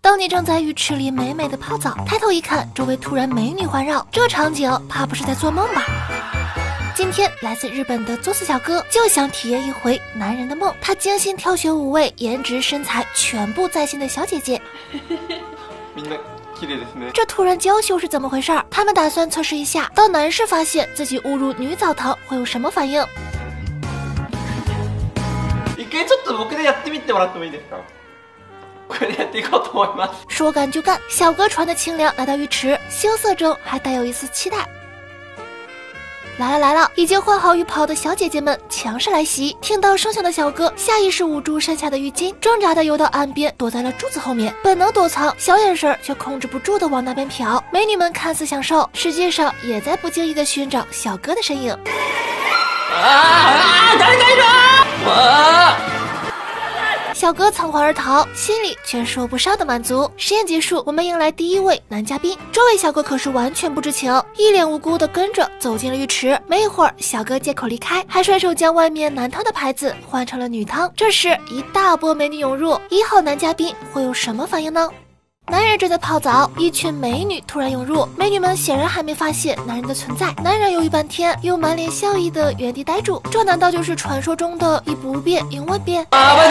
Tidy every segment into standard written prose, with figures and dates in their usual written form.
当你正在浴池里美美的泡澡，抬头一看，周围突然美女环绕，这场景怕不是在做梦吧？今天来自日本的作死小哥就想体验一回男人的梦，他精心挑选5位颜值身材全部在线的小姐姐。这突然娇羞是怎么回事？他们打算测试一下，当男士发现自己误入女澡堂会有什么反应。说干就干，小哥穿的清凉来到浴池，羞涩中还带有一丝期待。来了！已经换好浴袍的小姐姐们强势来袭。听到声响的小哥下意识捂住身下的浴巾，挣扎的游到岸边，躲在了柱子后面。本能躲藏，小眼神却控制不住的往那边瞟。美女们看似享受，实际上也在不经意的寻找小哥的身影。小哥仓皇而逃，心里却说不上的满足。实验结束，我们迎来第1位男嘉宾。这位小哥可是完全不知情，一脸无辜的跟着走进了浴池。没一会儿，小哥借口离开，还顺手将外面男汤的牌子换成了女汤。这时，一大波美女涌入，1号男嘉宾会有什么反应呢？男人正在泡澡，一群美女突然涌入，美女们显然还没发现男人的存在。男人犹豫半天，又满脸笑意的原地呆住，这难道就是传说中的以不变应万变？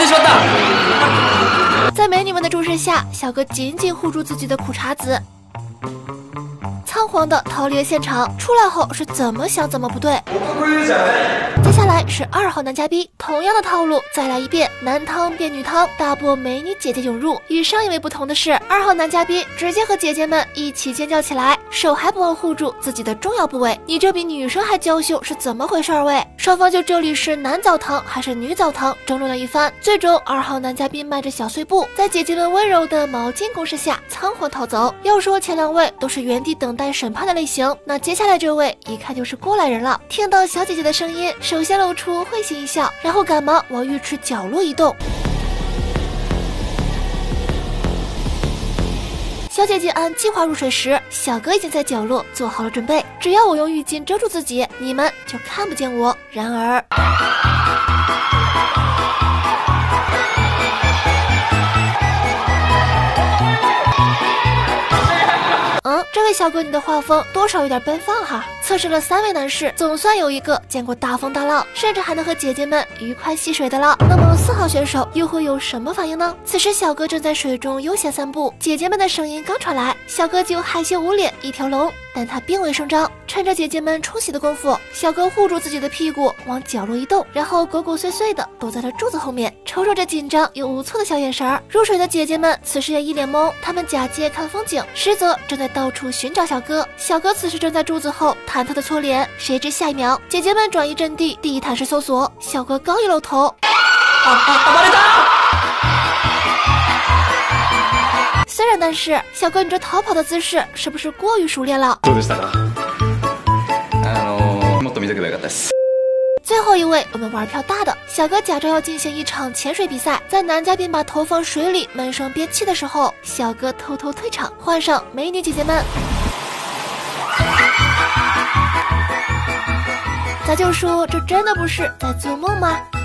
在美女们的注视下，小哥紧紧护住自己的裤衩子，仓皇的逃离了现场。出来后是怎么想怎么不对。接下来是2号男嘉宾，同样的套路再来一遍，男汤变女汤，大波美女姐姐涌入。与上一位不同的是，2号男嘉宾直接和姐姐们一起尖叫起来，手还不忘护住自己的重要部位。你这比女生还娇羞是怎么回事儿喂？双方就这里是男澡堂还是女澡堂争论了一番，最终2号男嘉宾迈着小碎步，在姐姐们温柔的毛巾攻势下仓皇逃走。要说前2位都是原地等待审判的类型，那接下来这位一看就是过来人了。听到小姐姐的声音，首先露出会心一笑，然后赶忙往浴池角落移动。小姐姐按计划入水时，小哥已经在角落做好了准备，只要我用浴巾遮住自己，你们就看不见我。然而这位小哥，你的画风多少有点奔放哈。测试了3位男士，总算有一个见过大风大浪，甚至还能和姐姐们愉快戏水的了。那么4号选手又会有什么反应呢？此时小哥正在水中悠闲散步，姐姐们的声音刚传来，小哥就害羞捂脸一条龙，但他并未声张。趁着姐姐们冲洗的功夫，小哥护住自己的屁股往角落移动，然后鬼鬼祟祟的躲在了柱子后面，瞅瞅着紧张又无措的小眼神。入水的姐姐们此时也一脸懵，她们假借看风景，实则正在到处寻找小哥。小哥此时正在柱子后忐忑的搓脸，谁知下一秒姐姐们转移阵地，地毯式搜索。小哥刚一露头，虽然但是小哥你这逃跑的姿势是不是过于熟练了？最后一位我们玩票大的，小哥假装要进行一场潜水比赛，在男嘉宾把头放水里闷声憋气的时候，小哥偷偷退场，换上美女姐姐们。咱就说这真的不是在做梦吗？